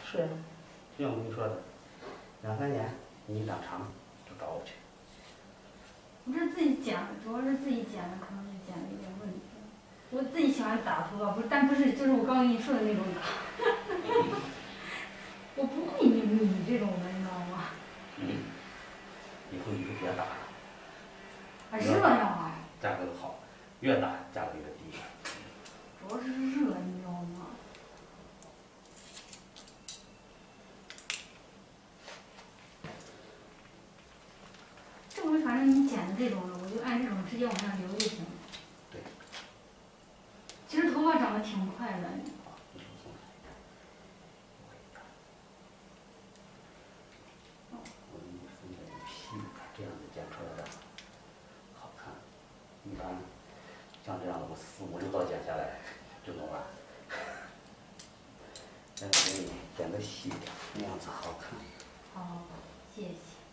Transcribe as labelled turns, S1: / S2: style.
S1: 是呀，就像我跟你说的，2、3年你长长就找我去。
S2: 我这自己剪，主要是自己剪的，可能是剪的有点问题。我自己喜欢打头发，但不是就是我刚跟你说的那种打。我不会你这种的，你知道吗？
S1: 以后你就别打了。
S2: 热呀！
S1: 价格好，越打价格越低。
S2: 主要是热，你知道吗？这回反正你剪的这种的，我就按这种直接往上留就行了。
S1: 对。
S2: 其实头发长得挺快的。
S1: 我给你分解的细，这样子剪出来的好看。一般像这样的，我4、5、6刀剪下来就弄完。但是给你剪的细一点，那样子好看。
S2: 好，谢谢。